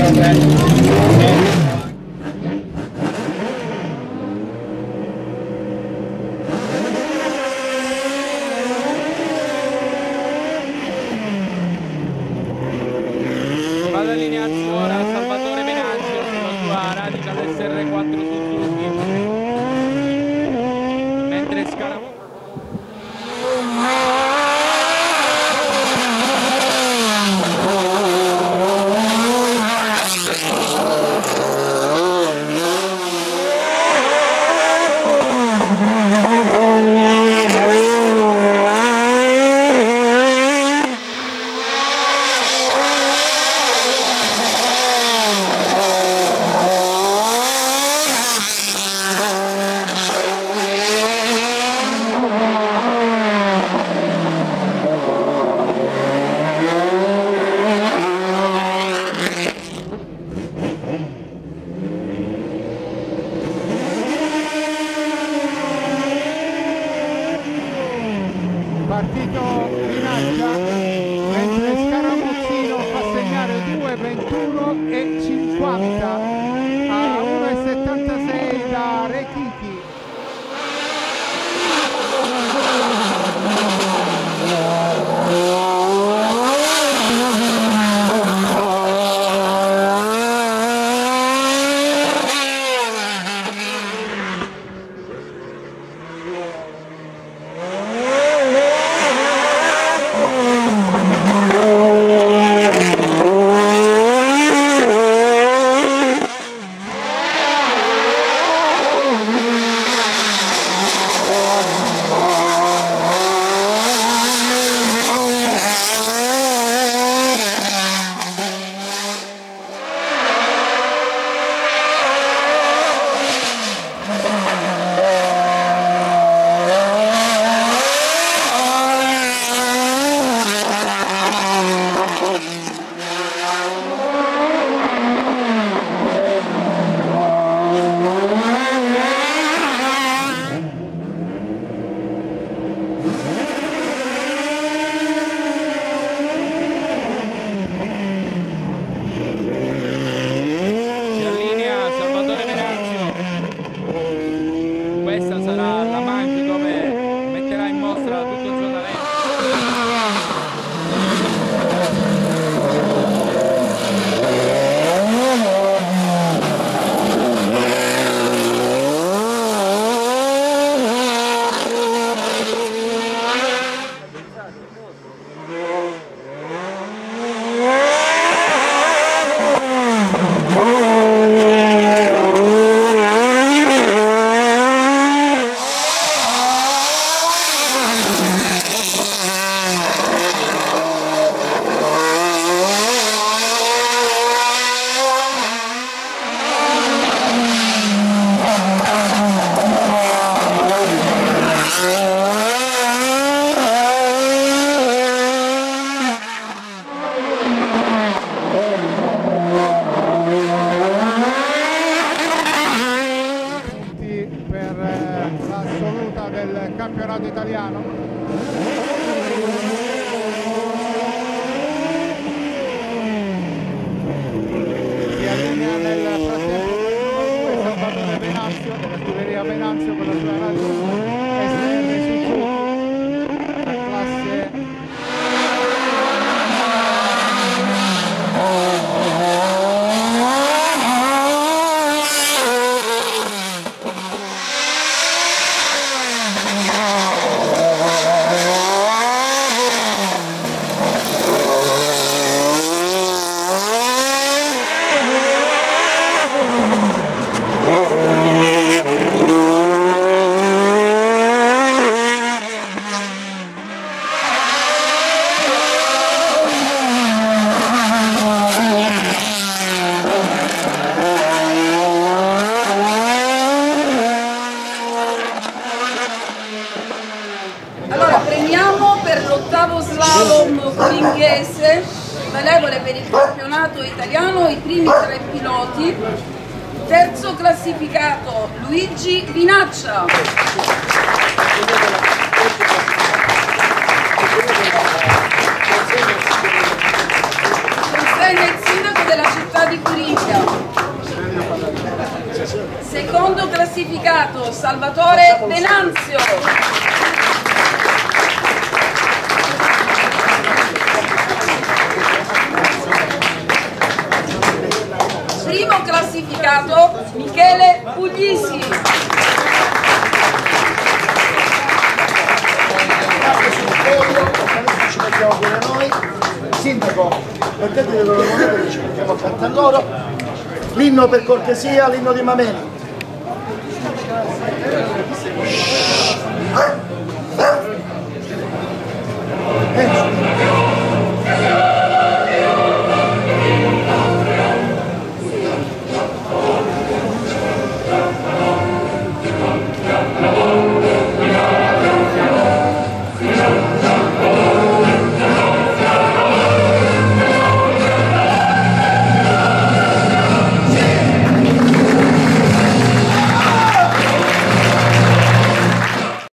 campionato italiano. Si allinea nel frattempo Salvatore Venanzio della scuderia Venanzio con la sua radio SR Suzuki, la classe slalom coringhese, valevole per il campionato italiano, i primi 3 piloti. Terzo classificato Luigi Vinaccia. Consegna il sindaco della città di Curino. Secondo classificato Salvatore Venanzio. Primo classificato Michele Puglisi. Ci mettiamo pure noi. Sindaco, mettete le loro monete che ci mettiamo accanto a loro. L'inno per cortesia, l'inno di Mameli.